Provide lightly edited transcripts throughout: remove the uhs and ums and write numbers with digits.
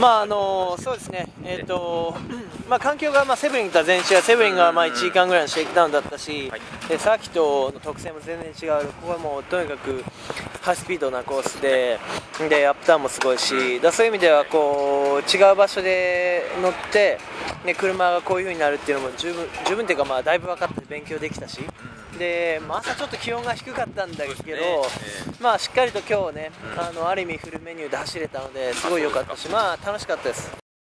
そうですね、環境がセブリングとは全然違う、セブリングは1時間ぐらいのシェイクダウンだったし、でサーキットの特性も全然違う、ここはもうとにかくハイスピードなコースで、アップダウンもすごいし、そういう意味では違う場所で乗って、車がこういう風になるっていうのも十分っていうか、だいぶ分かって勉強できたし。で朝ちょっと気温が低かったんだけど、しっかりと今日ね、ある意味フルメニューで走れたのですごい良かったし、楽しかったです。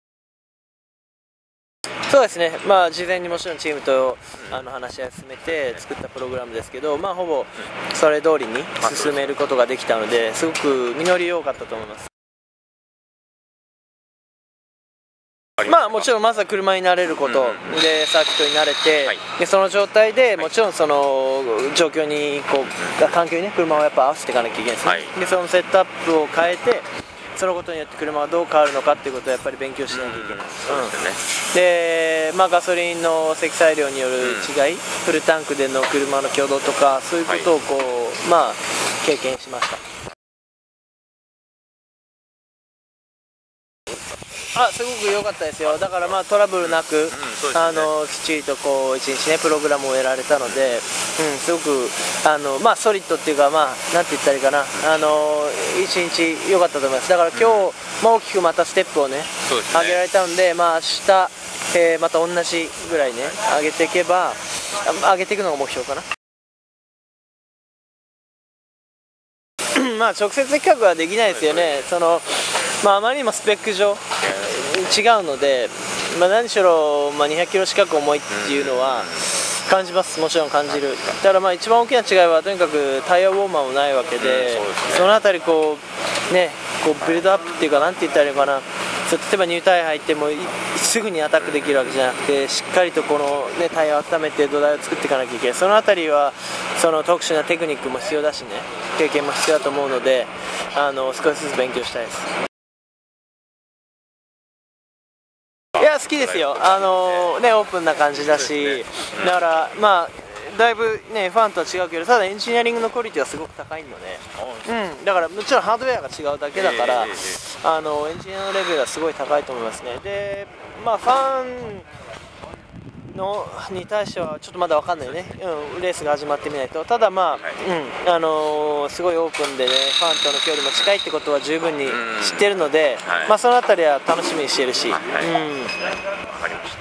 そうですね、事前にもちろんチームと話し合いを進めて作ったプログラムですけど、ほぼそれ通りに進めることができたので、すごく実り良かったと思います。もちろんまずは車に慣れること、でサーキットに慣れて、でその状態でもちろんその状況に環境に車をやっぱ合わせていかなきゃいけないですね、でそのセットアップを変えて、そのことによって車がどう変わるのかっていうことをやっぱり勉強しなきゃいけない、でガソリンの積載量による違い、フルタンクでの車の挙動とか、そういうことを経験しました。すごく良かったですよ。だからトラブルなく、きっちりと一日ねプログラムをやられたので、すごくソリッドっていうか、なんて言ったらいいかな、一日良かったと思います。だから今日も大きくまたステップをね上げられたので、明日、また同じぐらいね上げていくのが目標かな。直接比較はできないですよね。あまりにもスペック上違うので、何しろ、200キロ近く重いっていうのは感じます、もちろん感じる。だから一番大きな違いはとにかくタイヤウォーマーもないわけで、そのあたりビルドアップっていうか、なんて言ったらいいのかな、例えばニュータイヤ入ってもすぐにアタックできるわけじゃなくて、しっかりとタイヤを温めて土台を作っていかなきゃいけない。そのあたりは特殊なテクニックも必要だしね、経験も必要だと思うので、少しずつ勉強したいです。いや好きですよ、オープンな感じだし、だからだいぶねファンとは違うけど、ただエンジニアリングのクオリティはすごく高いので、だからもちろんハードウェアが違うだけだから、エンジニアのレベルはすごい高いと思いますね。でファンに対してはちょっとまだ分かんないね、レースが始まってみないと。ただすごいオープンでね、ファンとの距離も近いってことは十分に知ってるので、そのあたりは楽しみにしてるし、分かりました。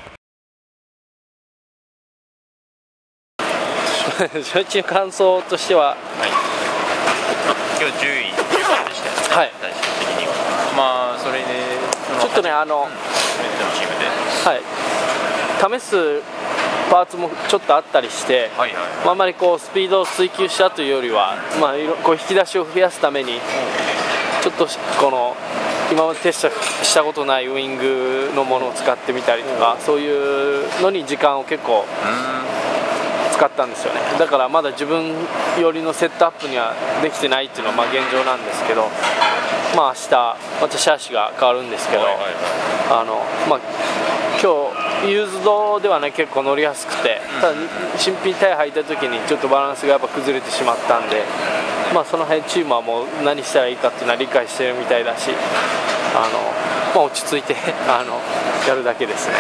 初日の感想としては、 今日10位でしたよね、最終的には。それでちょっとね、 別のチームで試すパーツもちょっとあったりして、あんまりスピードを追求したというよりは、引き出しを増やすためにちょっと今までテストしたことないウイングのものを使ってみたりとか、そういうのに時間を結構使ったんですよね。だからまだ自分寄りのセットアップにはできてないっていうのは現状なんですけど、明日またシャーシが変わるんですけど、今日ユーズドではね結構乗りやすくて、ただ新品タイヤ履いた時にちょっとバランスがやっぱ崩れてしまったんで、その辺チームはもう何したらいいかっていうのは理解してるみたいだし、落ち着いてやるだけですね。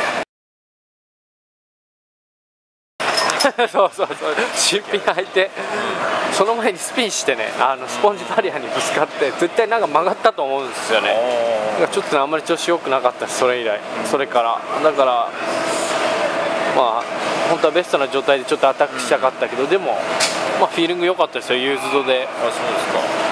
そう新品履いて、その前にスピンしてね、スポンジバリアにぶつかって絶対曲がったと思うんですよね。ちょっとあんまり調子良くなかったです、それ以来。それからだから本当はベストな状態でちょっとアタックしたかったけど、でもフィーリング良かったですよ、ユーズドで。 そうですか。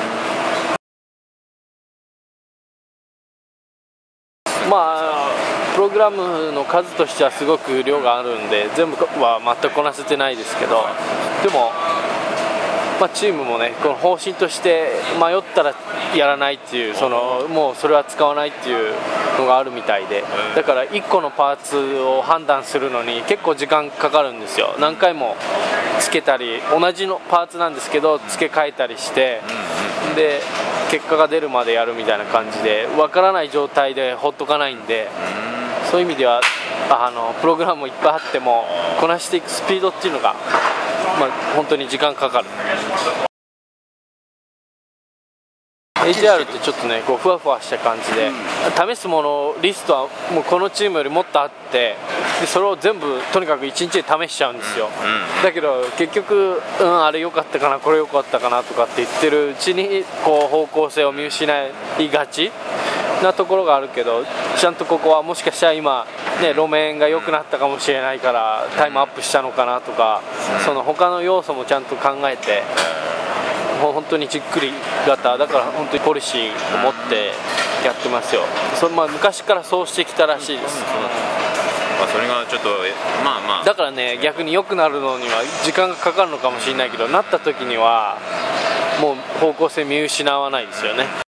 プログラムの数としてはすごく量があるんで、全部は全くこなせてないですけど、でも、チームもね、この方針として迷ったらやらないっていう、もうそれは使わないっていうのがあるみたいで、だから1個のパーツを判断するのに結構時間かかるんですよ。何回もつけたり、同じのパーツなんですけど付け替えたりして、で結果が出るまでやるみたいな感じで、分からない状態でほっとかないんで、そういう意味ではプログラムもいっぱいあってもこなしていくスピードっていうのが、本当に時間かかる。 HR ってちょっとねこうふわふわした感じで、試すものリストはもうこのチームよりもっとあって、でそれを全部とにかく1日で試しちゃうんですよ、だけど結局、あれ良かったかなこれ良かったかなとかって言ってるうちにこう方向性を見失いがちなところがあるけど、ちゃんとここはもしかしたら今、ね、路面が良くなったかもしれないからタイムアップしたのかなとか、その他の要素もちゃんと考えて、もう本当にじっくり型だから本当にポリシーを持ってやってますよ。昔からそうしてきたらしいです。 それがちょっとだからね、逆に良くなるのには時間がかかるのかもしれないけど、なった時にはもう方向性見失わないですよね。